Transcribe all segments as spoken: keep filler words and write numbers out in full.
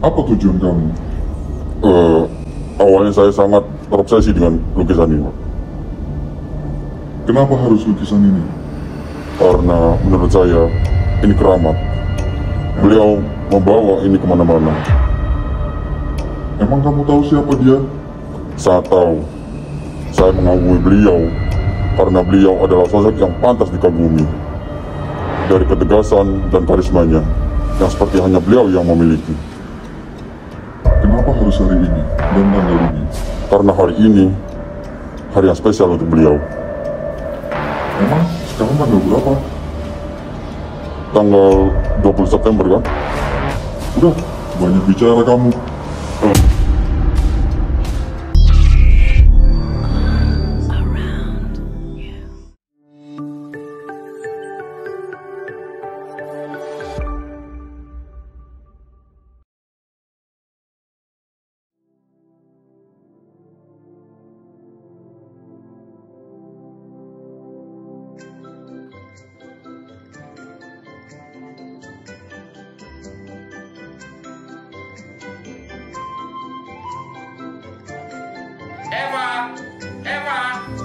Apa tujuan kamu? Uh, awalnya saya sangat terobsesi dengan lukisan ini, Pak. Kenapa harus lukisan ini? Karena menurut saya ini keramat. Beliau membawa ini kemana-mana. Emang kamu tahu siapa dia? Saya tahu. Saya mengagumi beliau karena beliau adalah sosok yang pantas dikagumi. Dari ketegasan dan karismanya yang seperti hanya beliau yang memiliki. Kenapa harus hari ini dan tanggal ini? Karena hari ini hari yang spesial untuk beliau. Emang sekarang tanggal berapa? Tanggal dua puluh September kan? Udah, banyak bicara kamu. Hmm. Eva, Eva.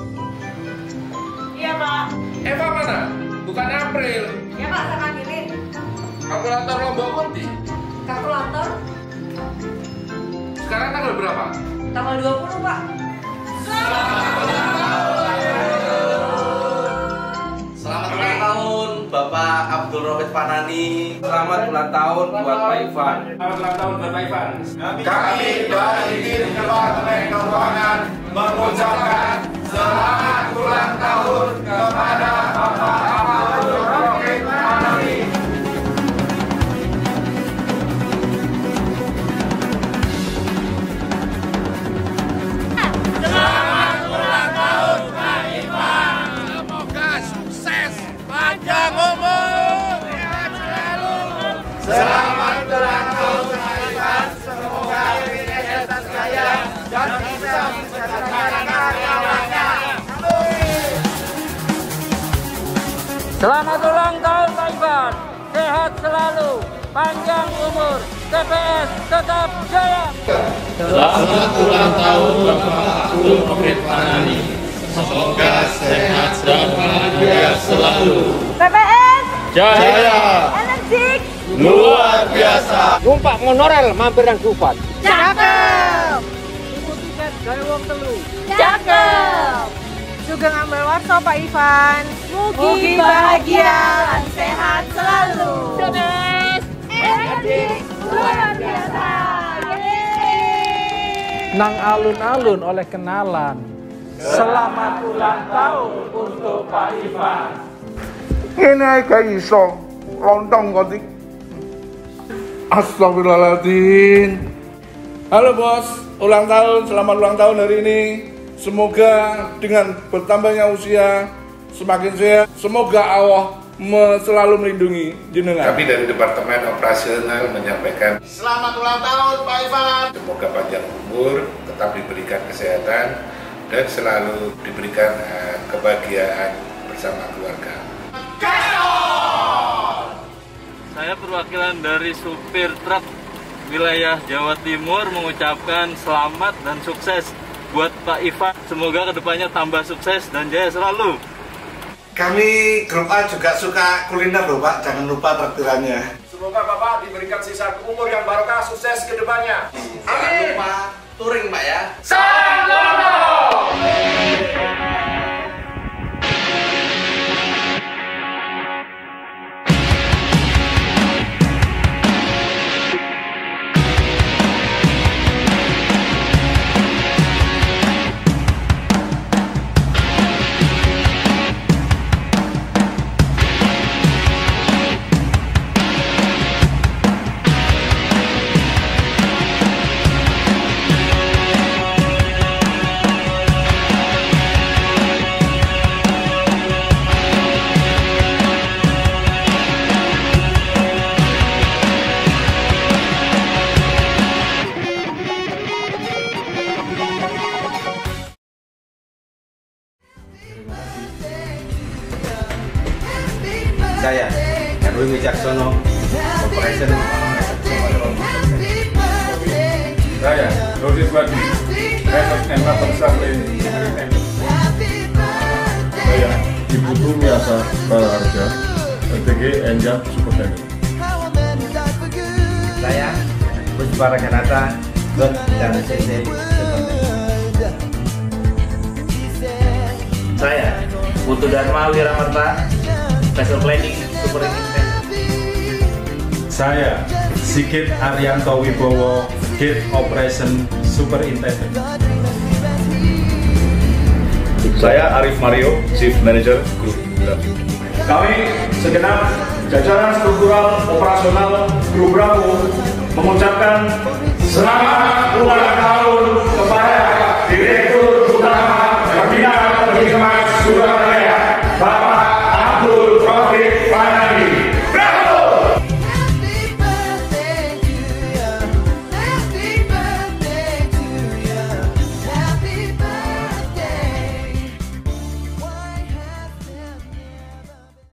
Iya, Pak. Eva mana? Bukan April. Ya, Pak, saya panggilin. Kalkulator Lombok Kunti. Kalkulator Sekarang tanggal berapa? tanggal dua puluh, Pak. Selamat ulang tahun Bapak Abdul Rohid Fanani. Selamat ulang tahun buat Pak Ivan. Selamat ulang tahun buat Pak Ivan. Kami dari Departemen Keuangan mengucapkan selamat ulang tahun kepada Bapak Abdul Rohid Fanani. Selamat ulang tahun Pak Ivan. Semoga sukses, panjang umur, sehat selalu. Selamat ulang tahun Pak Ivan. Semoga lebih dan kaya dan bisa menceritakan karyawannya. Selamat ulang tahun Pak Ivan, sehat selalu, panjang umur, T P S tetap jaya. Selamat ulang tahun Bapak Abdul Rohid Fanani. Semoga sehat dan bahagia selalu. P P S Jaya, energik, luar biasa. Numpak monorail mampir nang Dufan. cakep, Ibu tiket gawe wong telu. cakep. Juga ngambil warso Pak Ivan. Mugi bahagia dan sehat selalu. P P S energik, luar biasa. Yeay. Nang alun-alun oleh kenalan. Selamat ulang tahun untuk Pak Ivan. Ini gak iso lontong kok dik. Astagfirullahaladzim. Halo bos, ulang tahun, selamat ulang tahun hari ini. Semoga dengan bertambahnya usia semakin sehat. Semoga Allah selalu melindungi jenengan. Kami dari Departemen Operasional menyampaikan Selamat ulang tahun Pak Ivan. semoga panjang umur, tetap diberikan kesehatan dan selalu diberikan uh, kebahagiaan bersama keluarga. Saya perwakilan dari supir truk wilayah Jawa Timur mengucapkan selamat dan sukses buat Pak Ivan. Semoga kedepannya tambah sukses dan jaya selalu. Kami grup A juga suka kuliner loh Pak, jangan lupa traktirannya. Semoga Bapak diberikan sisa umur yang barokah, sukses ke depannya. Jangan lupa touring Pak ya. Salam. Saya, Erwin Wicaksono, Operation Executive Saya, Rodi Swadi, Head of Enabler Supply Superintendent. Saya, Ibu Tumiasa Balaharja, L T G Enjak Superintendent. Saya, Puspa Rakanata, God dan C C Superintendent. Saya, Putu Dharma Wiramarta, Special Planning Superintendent. Saya, Sigit Arianto Wibowo, Gate Operation Superintendent. Saya Arif Mario, Chief Manager Group. Kami segenap jajaran struktural operasional Grup Bravo mengucapkan selamat ulang tahun